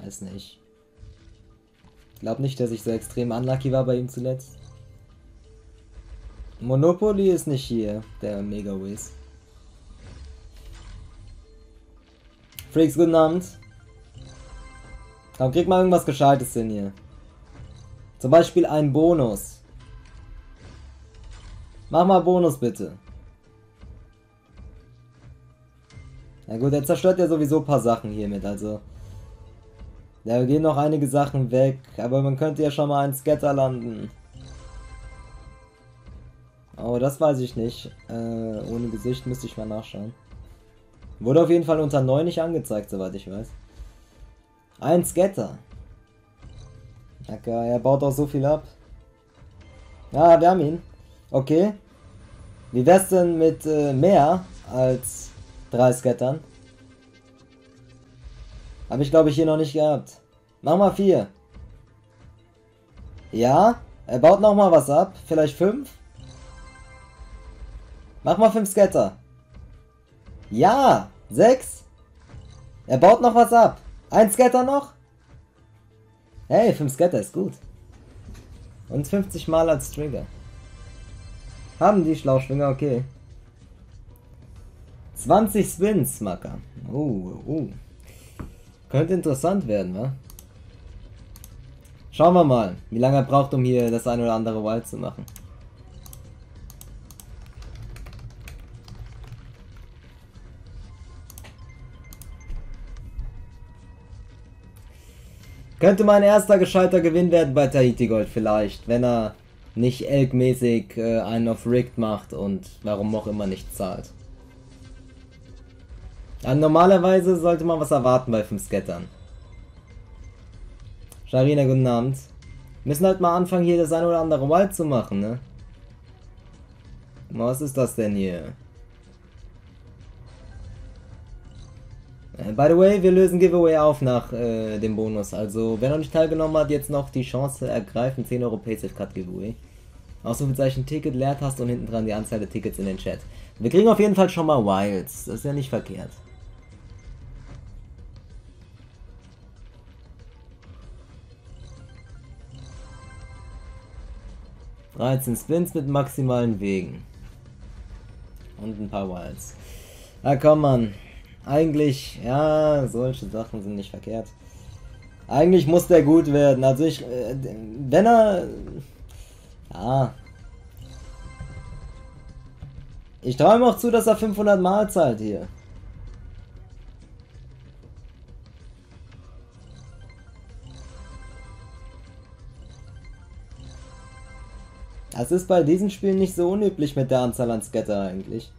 weiß nicht. Ich glaube nicht, dass ich so extrem unlucky war bei ihm zuletzt. Monopoly ist nicht hier, der Mega Wiz. Freaks, guten Abend. Komm, krieg mal irgendwas Gescheites hin hier. Zum Beispiel einen Bonus. Mach mal Bonus bitte. Na gut, er zerstört ja sowieso ein paar Sachen hiermit, also. Da gehen noch einige Sachen weg, aber man könnte ja schon mal einen Scatter landen. Oh, das weiß ich nicht. Ohne Gesicht müsste ich mal nachschauen. Wurde auf jeden Fall unter 9 nicht angezeigt, soweit ich weiß. Ein Scatter. Okay, er baut auch so viel ab. Ja, wir haben ihn. Okay. Wie wär's denn mit mehr als 3 Scattern? Habe ich glaube ich hier noch nicht gehabt. Mach mal 4. Ja, er baut noch mal was ab. Vielleicht 5? Mach mal 5 Scatter. Ja, 6. Er baut noch was ab. Ein Scatter noch? Hey, 5 Scatter ist gut. Und 50 Mal als Trigger. Haben die Schlauschwinger, okay. 20 Spins, Macker. Könnte interessant werden, wa? Schauen wir mal, wie lange er braucht, um hier das ein oder andere Wild zu machen. Könnte mein erster gescheiter Gewinn werden bei Tahiti Gold vielleicht, wenn er nicht Elk-mäßig einen auf Rigged macht und warum auch immer nicht zahlt. Also normalerweise sollte man was erwarten bei 5 Scattern. Sharina, guten Abend. Müssen halt mal anfangen hier das ein oder andere Wild zu machen, ne? Was ist das denn hier? By the way, wir lösen Giveaway auf nach dem Bonus. Also, wer noch nicht teilgenommen hat, jetzt noch die Chance ergreifen. 10 Euro Paysafe Cut Giveaway. Ausrufezeichen Ticket, Leertaste und hinten dran die Anzahl der Tickets in den Chat. Wir kriegen auf jeden Fall schon mal Wilds. Das ist ja nicht verkehrt. ...13 Spins mit maximalen Wegen. Und ein paar Wilds. Na komm, Mann. Eigentlich, ja, solche Sachen sind nicht verkehrt. Eigentlich muss der gut werden. Also wenn er... Ja. Ich traue ihm auch zu, dass er 500 Mal zahlt hier. Das ist bei diesen Spielen nicht so unüblich mit der Anzahl an Scatter eigentlich.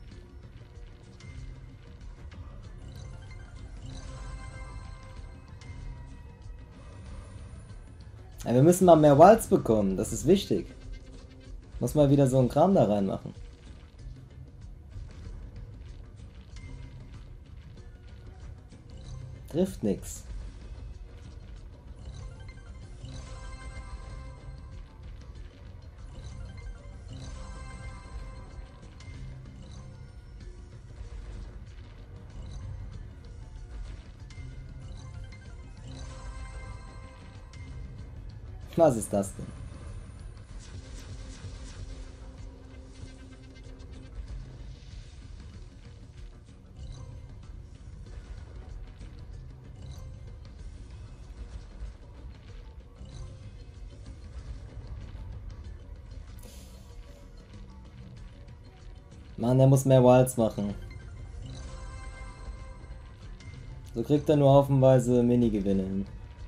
Ja, wir müssen mal mehr Wilds bekommen, das ist wichtig. Muss mal wieder so ein Kram da reinmachen. Trifft nix. Was ist das denn? Mann, der muss mehr Wilds machen. So kriegt er nur haufenweise Minigewinne hin.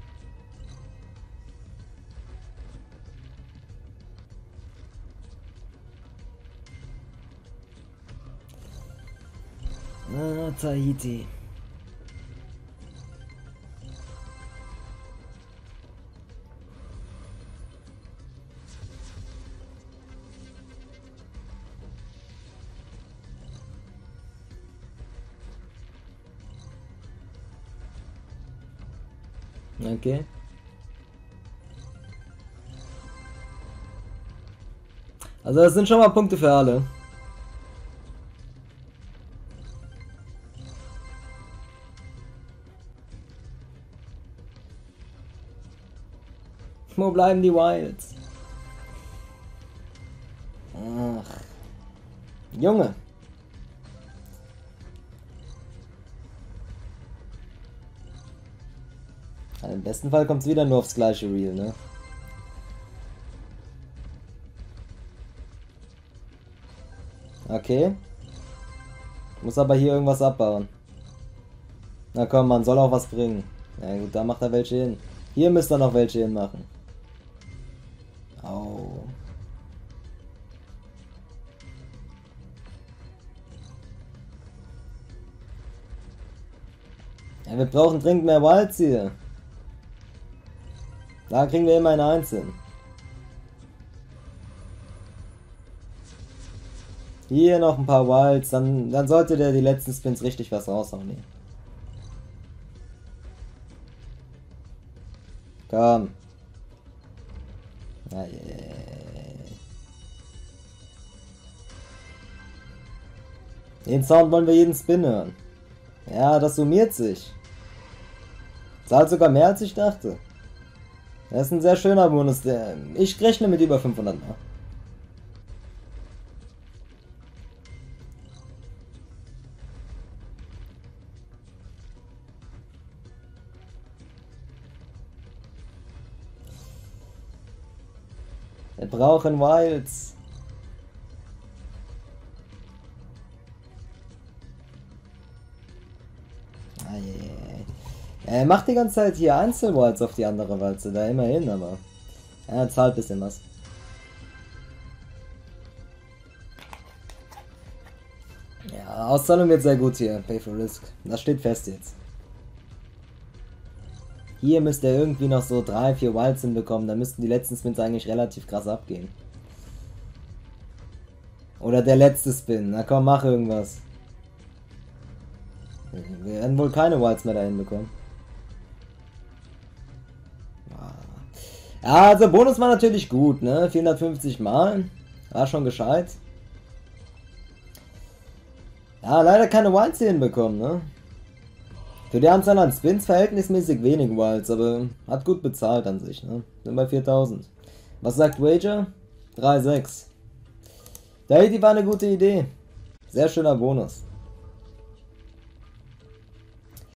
Ah, Tahiti. Okay. Also das sind schon mal Punkte für alle. bleiben die Wilds? Ach. Junge. Im besten Fall kommt es wieder nur aufs gleiche Reel, ne? Okay. Muss aber hier irgendwas abbauen. Na komm, man soll auch was bringen. Ja gut, da macht er welche hin. Hier müsste er noch welche hinmachen. Au. Ja, wir brauchen dringend mehr Wilds hier. Da kriegen wir immer eine Einzeln. Hier noch ein paar Wilds, dann sollte der die letzten Spins richtig was raushauen hier. Komm. Ah, yeah. Den Sound wollen wir jeden Spin hören. Ja, das summiert sich. Zahlt sogar mehr als ich dachte. Das ist ein sehr schöner Bonus. Ich rechne mit über 500 Mal. Wir brauchen Wilds. Ah, yeah. Er macht die ganze Zeit hier Einzelwilds auf die andere Walze, da immerhin, aber er zahlt ein bisschen was. Ja, Auszahlung wird sehr gut hier, Pay for Risk. Das steht fest jetzt. Hier müsste er irgendwie noch so 3, 4 Wilds hinbekommen, da müssten die letzten Spins eigentlich relativ krass abgehen. Oder der letzte Spin, na komm, mach irgendwas. Wir werden wohl keine Wilds mehr dahin bekommen. Ja, also Bonus war natürlich gut, ne? 450 Mal. War schon gescheit. Ja, leider keine Wilds hier hinbekommen, ne? Für die Anzahl an Spins verhältnismäßig wenig Wilds, aber hat gut bezahlt an sich, ne? Sind bei 4000. Was sagt Wager? 3,6. Die war eine gute Idee. Sehr schöner Bonus.